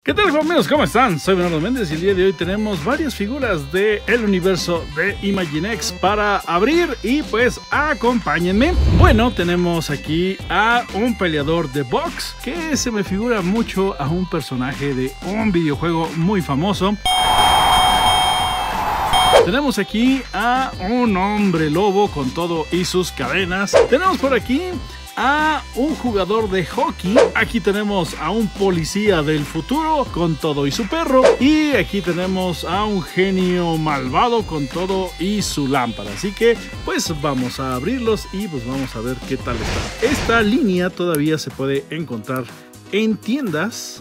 ¿Qué tal, amigos? ¿Cómo están? Soy Bernardo Méndez y el día de hoy tenemos varias figuras del universo de Imaginext para abrir y pues acompáñenme. Bueno, tenemos aquí a un peleador de box que se me figura mucho a un personaje de un videojuego muy famoso. Tenemos aquí a un hombre lobo con todo y sus cadenas. Tenemos por aquí a un jugador de hockey. Aquí tenemos a un policía del futuro con todo y su perro. Y aquí tenemos a un genio malvado con todo y su lámpara. Así que pues vamos a abrirlos y pues vamos a ver qué tal está. Esta línea todavía se puede encontrar en tiendas.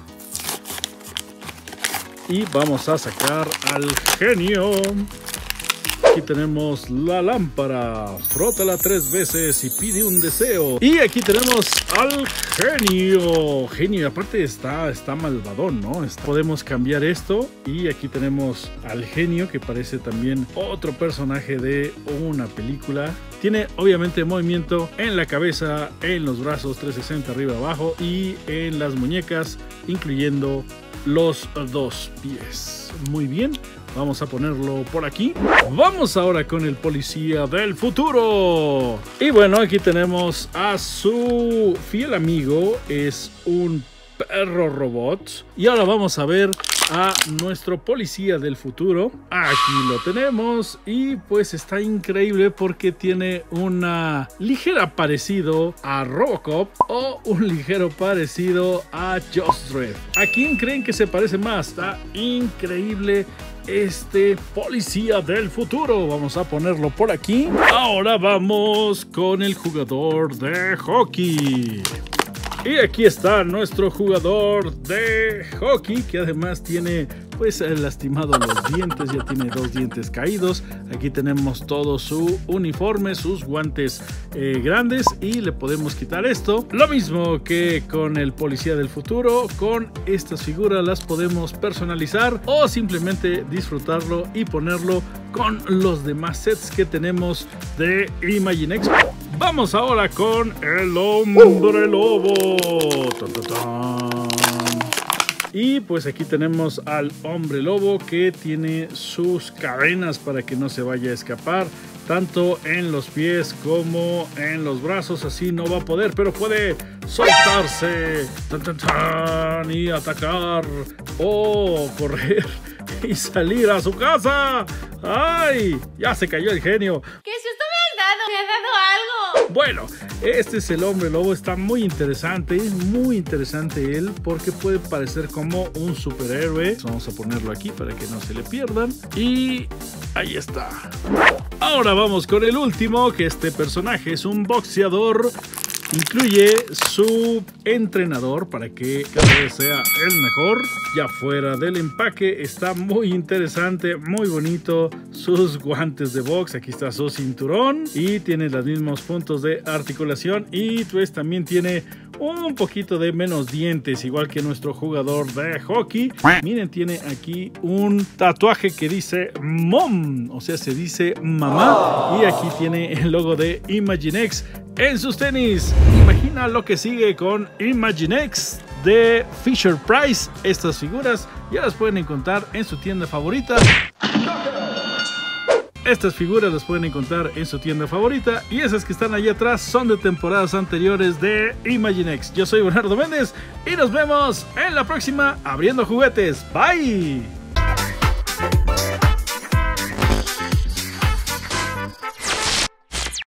Y vamos a sacar al genio. Aquí tenemos la lámpara, frótala 3 veces y pide un deseo. Y aquí tenemos al genio. Genio, aparte está malvadón, ¿no? Podemos cambiar esto. Y aquí tenemos al genio, que parece también otro personaje de una película. Tiene obviamente movimiento en la cabeza, en los brazos, 360 arriba abajo y en las muñecas, incluyendo los 2 pies. Muy bien. Vamos a ponerlo por aquí. Vamos ahora con el policía del futuro. Y bueno, aquí tenemos a su fiel amigo. Es un perro robot. Y ahora vamos a ver a nuestro policía del futuro. Aquí lo tenemos. Y pues está increíble porque tiene una ligera parecido a Robocop o un ligero parecido a Just Dredd. ¿A quién creen que se parece más? Está increíble este policía del futuro. Vamos a ponerlo por aquí. Ahora vamos con el jugador de hockey. Y aquí está nuestro jugador de hockey, que además tiene pues lastimado los dientes, ya tiene 2 dientes caídos. Aquí tenemos todo su uniforme, sus guantes grandes, y le podemos quitar esto. Lo mismo que con el policía del futuro, con estas figuras las podemos personalizar o simplemente disfrutarlo y ponerlo con los demás sets que tenemos de Imaginext. Vamos ahora con el hombre lobo. ¡Tan, tan, tan! Y pues aquí tenemos al hombre lobo, que tiene sus cadenas para que no se vaya a escapar, tanto en los pies como en los brazos. Así no va a poder, pero puede soltarse, tan, tan, tan, y atacar o correr y salir a su casa. ¡Ay! Ya se cayó el genio. ¿Qué susto me ha dado algo? Bueno, este es el hombre lobo. Está muy interesante él, porque puede parecer como un superhéroe. Vamos a ponerlo aquí para que no se le pierdan. Y ahí está. Ahora vamos con el último, que este personaje es un boxeador. Incluye su entrenador para que cada vez sea el mejor. Ya fuera del empaque, está muy interesante, muy bonito. Sus guantes de box, aquí está su cinturón y tiene los mismos puntos de articulación, y pues también tiene un poquito de menos dientes, igual que nuestro jugador de hockey. Miren, tiene aquí un tatuaje que dice Mom, o sea, se dice mamá, y aquí tiene el logo de Imaginext en sus tenis. Imagina lo que sigue con Imaginext de Fisher Price. Estas figuras ya las pueden encontrar en su tienda favorita. Estas figuras las pueden encontrar en su tienda favorita, y esas que están allá atrás son de temporadas anteriores de Imaginext. Yo soy Bernardo Méndez y nos vemos en la próxima Abriendo Juguetes. Bye.